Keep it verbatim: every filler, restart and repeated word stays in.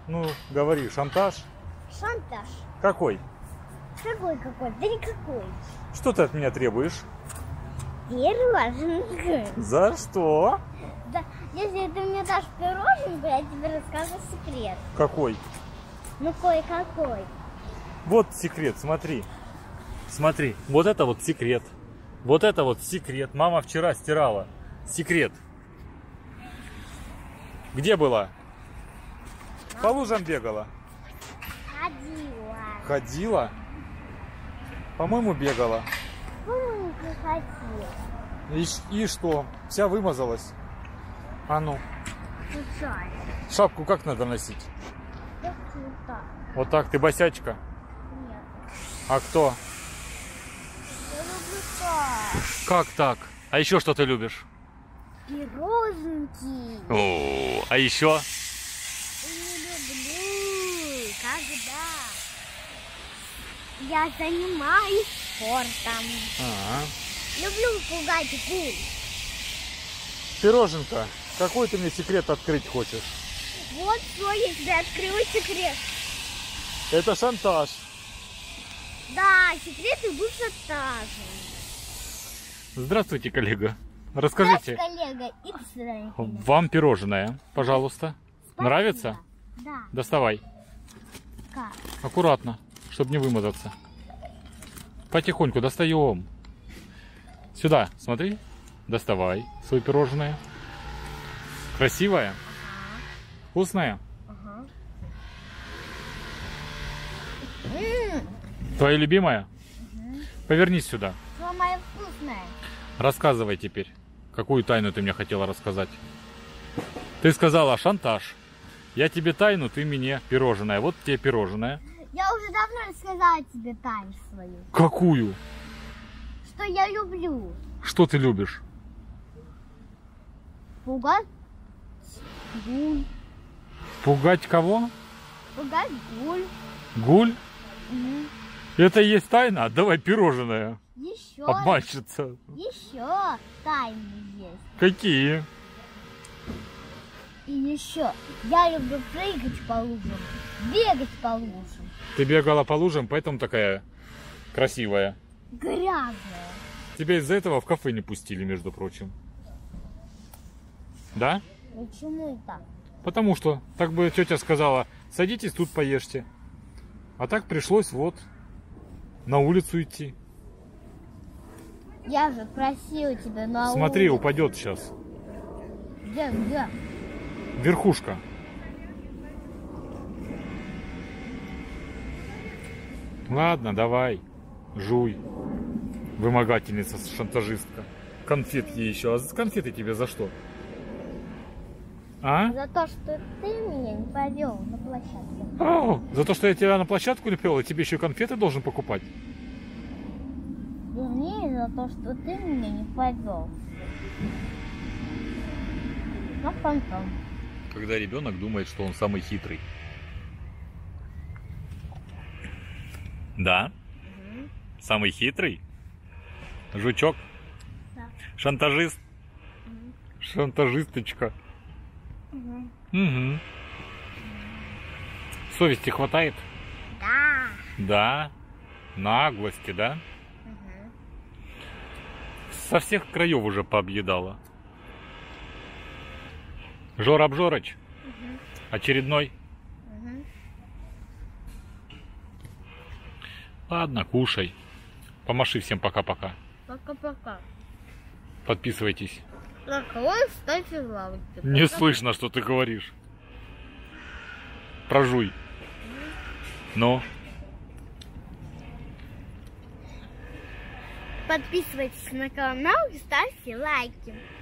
Ну, говори, шантаж? Шантаж. Какой? Какой какой? Да никакой. Что ты от меня требуешь? Пироженку. За что? Да, если ты мне дашь пироженку, я тебе расскажу секрет. Какой? Ну кое-какой. Вот секрет, смотри. Смотри, вот это вот секрет. Вот это вот секрет. Мама вчера стирала. Секрет. Где была? По лужам бегала. Ходила. Ходила? По-моему, бегала. По-моему, не ходила. И, и что? Вся вымазалась. А ну. Случайно. Шапку как надо носить? Так вот так. Вот так, ты босячка? Нет. А кто? Я люблю так. Как так? А еще что ты любишь? Пироженки. О, а еще? Не люблю, когда я занимаюсь спортом. А-а. Люблю пугать гуль. Пироженка, какой ты мне секрет открыть хочешь? Вот что я тебе открою секрет. Это шантаж. Да, секреты был шантажем. Здравствуйте, коллега. Расскажите, Наш коллега Икс. вам пирожное, пожалуйста. Спасибо. Нравится? Да. Доставай. Как? Аккуратно, чтобы не вымазаться. Потихоньку достаем. Сюда, смотри. Доставай свое пирожное. Красивое? Ага. Вкусное? Ага. Ммм, Твоя любимая? Угу. Повернись сюда. самое вкусное. Рассказывай теперь. Какую тайну ты мне хотела рассказать? Ты сказала шантаж. Я тебе тайну, ты мне пирожное. Вот тебе пирожное. Я уже давно рассказала тебе тайну свою. Какую? Что я люблю. Что ты любишь? Пугать гуль. Пугать кого? Пугать гуль. Гуль? Угу. Это и есть тайна? Отдавай пирожное. Еще. Обманщица. Еще тайны есть. Какие? И еще я люблю прыгать по лужам, бегать по лужам. Ты бегала по лужам, поэтому такая красивая. Грязная. Тебя из-за этого в кафе не пустили, между прочим. Да? Почему это? Потому что так бы тетя сказала, садитесь тут поешьте. А так пришлось вот на улицу идти. Я же просила тебя на Смотри, улицу. упадет сейчас. Где, где? Верхушка. Ладно, давай. Жуй. Вымогательница, шантажистка. Конфет ей еще. А конфеты тебе за что? А? За то, что ты меня не повел на площадку. О, за то, что я тебя на площадку не привел, и тебе еще конфеты должен покупать? Вернее, за то, что ты меня не повел на фонтан. Когда ребенок думает, что он самый хитрый. Да? Угу. Самый хитрый? Жучок? Да. Шантажист? Угу. Шантажисточка. Угу. Угу. Совести хватает? Да. Да. Наглости, да? Угу. Со всех краев уже пообъедала. Жор Обжорыч. Угу. Очередной. Угу. Ладно, кушай. Помаши всем пока-пока. Пока-пока. Подписывайтесь. Так, вот ставьте лайки. Не слышно, что ты говоришь. Прожуй. Ну. Подписывайтесь на канал и ставьте лайки.